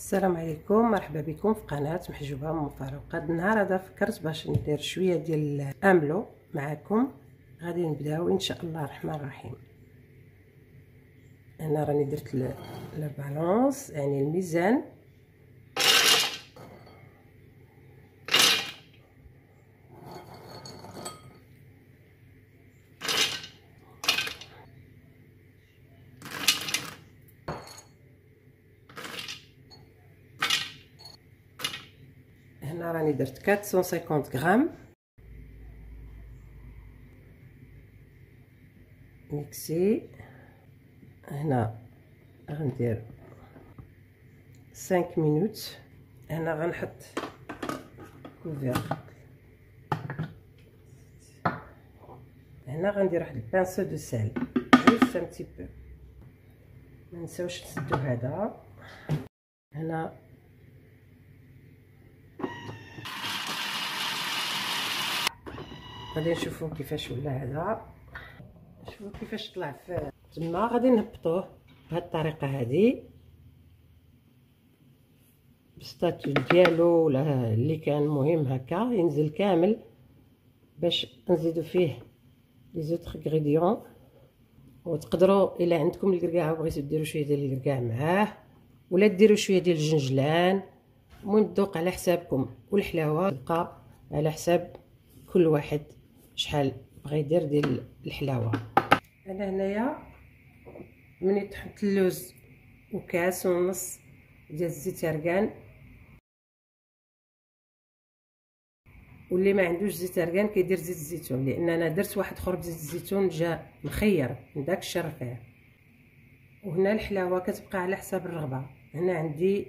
السلام عليكم، مرحبا بكم في قناه محجوبه من فاروق. هذا النهار هذا فكرت باش ندير شويه ديال الاملو معكم. غادي نبداو ان شاء الله الرحمن الرحيم. انا راني درت البالونس يعني الميزان، هنا راني درت 450 غرام ميكسي. هنا غندير 5 مينوت. هنا غنحط كوفير. هنا غندير واحد البانسو دو سال جوست ان تي بو. ما نساوش نسدو هذا. هنا غادي نشوفوا كيفاش ولا هذا. شوفوا كيفاش طلع في تما. غادي نهبطوه بهذه الطريقه هذه بالسطاتو ديالو ولا اللي كان مهم هكا ينزل كامل، باش نزيدو فيه لي زوتر غريديون. وتقدروا الا عندكم الكركاع وبغيتو ديروا شويه ديال الكركاع معاه، ولا ديروا شويه ديال الجنجلان. المهم الذوق على حسابكم، والحلاوه تبقى على حساب كل واحد شحال بغى يدير ديال الحلاوه. انا هنايا ملي تحط اللوز وكاس ونص ديال الزيت يرقان، واللي ما عندوش زيت يرقان كيدير زيت الزيتون، لان انا درت واحد اخر بزيت الزيتون جا مخير من داك الشر فيه. وهنا الحلاوه كتبقى على حساب الرغبه. هنا عندي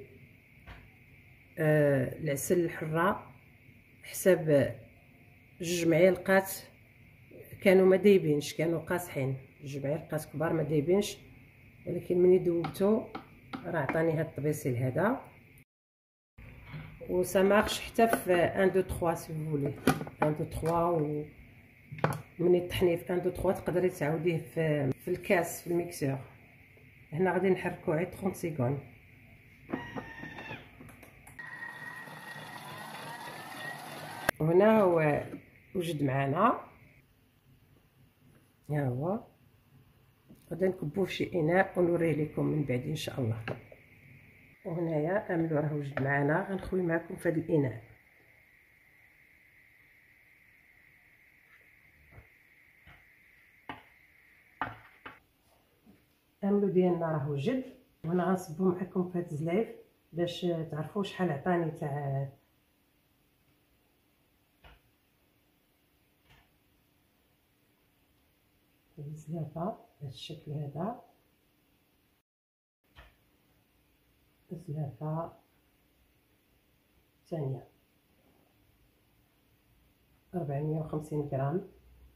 العسل الحراء حساب 2 معالق كانوا ما دايبينش، كانوا قاصحين. 2 معالق كبار ما دايبينش، ولكن ملي دوبتو راه عطاني هاد الطبيسيل هذا. و سا مارش حتى في 1 2 3 سي فولي 1 2 3. ومني طحنيه في 1 2 3 تقدري تعاوديه في الكاس في الميكسور. هنا غادي نحركو غير 30 سكوند. وهنا هو وجد معنا، ها هو. غادي نكبوه في شي اناء ونوريه لكم من بعد ان شاء الله. وهنايا املو راه وجد معنا، غنخوي معكم في هذا الاناء. املو ديالنا راه وجد، وهنا غنصبو معكم في هذا الزلايف باش تعرفوا شحال عطاني تاع الزلافه بهذا الشكل هذا. الزلافه ثانيه 450 غرام،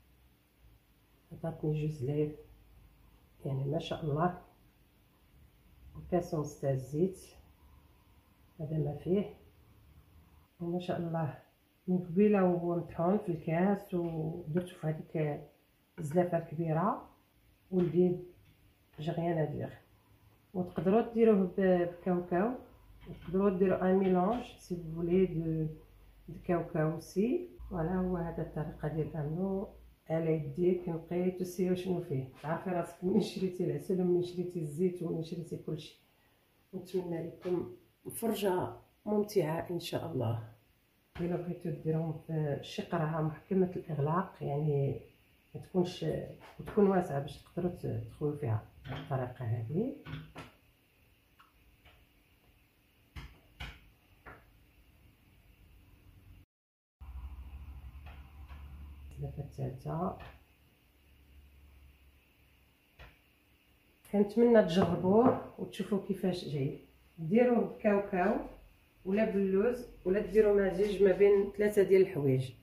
عطاتني 2 زلايف يعني ما شاء الله. وكاس ونص تاع الزيت هذا ما فيه، وما شاء الله من قبيله وهو مطحون في الكاس. ودرتو في هذيك الزلافه الكبيره والديب جغيان دير. وتقدروا ديروه بكاوكاو، وتقدروا ديروا ان ميلونج سي فولي دو كاوكاو سي. فوالا هو هذا الطريقه ديال الاملو على يديك نقي تسيو شنو فيه. تعرفي راسك منين شريتي العسل ومنين شريتي الزيت ومنين شريتي كلشي. نتمنى لكم فرجه ممتعه ان شاء الله. الا بغيتو ديروهم في شي قرعه محكمه الاغلاق، يعني ما تكونش وتكون واسعه باش تقدروا تدخلوا فيها بالطريقه هذه. الزلافه الثالثه كنتمنى تجربوه وتشوفوا كيفاش جاي. ديروه بكاوكاو ولا باللوز، ولا ديروا مزيج ما بين 3 ديال الحوايج.